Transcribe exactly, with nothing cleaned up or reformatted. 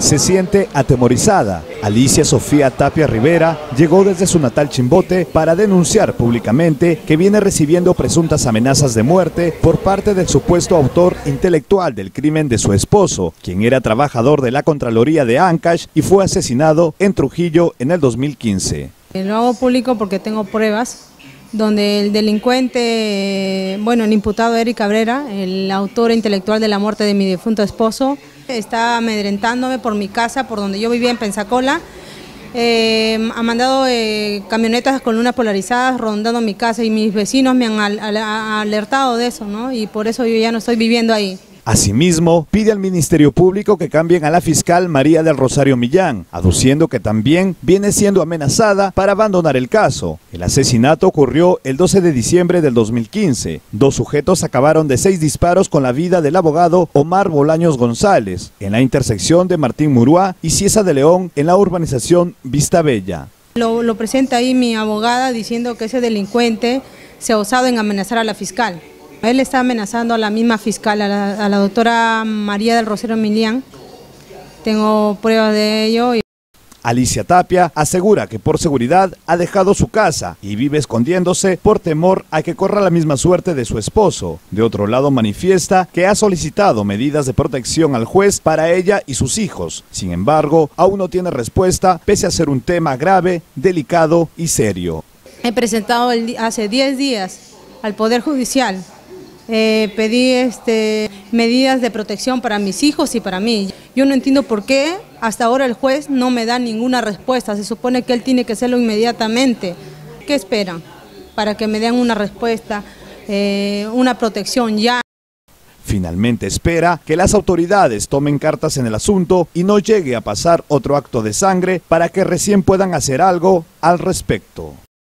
Se siente atemorizada. Alicia Sofía Tapia Rivera llegó desde su natal Chimbote para denunciar públicamente que viene recibiendo presuntas amenazas de muerte por parte del supuesto autor intelectual del crimen de su esposo, quien era trabajador de la Contraloría de Ancash y fue asesinado en Trujillo en el dos mil quince. Lo hago público porque tengo pruebas donde el delincuente, bueno, el imputado Eric Cabrera, el autor intelectual de la muerte de mi difunto esposo, está amedrentándome por mi casa, por donde yo vivía en Pensacola. Eh, ha mandado eh, camionetas con lunas polarizadas rondando mi casa y mis vecinos me han al, al, alertado de eso, ¿no? Y por eso yo ya no estoy viviendo ahí. Asimismo, pide al Ministerio Público que cambien a la fiscal María del Rosario Millán, aduciendo que también viene siendo amenazada para abandonar el caso. El asesinato ocurrió el doce de diciembre del dos mil quince. Dos sujetos acabaron de seis disparos con la vida del abogado Omar Bolaños González, en la intersección de Martín Murúa y Cieza de León, en la urbanización Vista Bella. Lo, lo presenta ahí mi abogada diciendo que ese delincuente se ha osado en amenazar a la fiscal. Él está amenazando a la misma fiscal, a la, a la doctora María del Rosario Millán. Tengo pruebas de ello. Alicia Tapia asegura que por seguridad ha dejado su casa y vive escondiéndose por temor a que corra la misma suerte de su esposo. De otro lado, manifiesta que ha solicitado medidas de protección al juez para ella y sus hijos. Sin embargo, aún no tiene respuesta, pese a ser un tema grave, delicado y serio. He presentado el, hace diez días al Poder Judicial. Eh, pedí este, medidas de protección para mis hijos y para mí. Yo no entiendo por qué hasta ahora el juez no me da ninguna respuesta. Se supone que él tiene que hacerlo inmediatamente. ¿Qué esperan? Para que me den una respuesta, eh, una protección ya. Finalmente espera que las autoridades tomen cartas en el asunto y no llegue a pasar otro acto de sangre para que recién puedan hacer algo al respecto.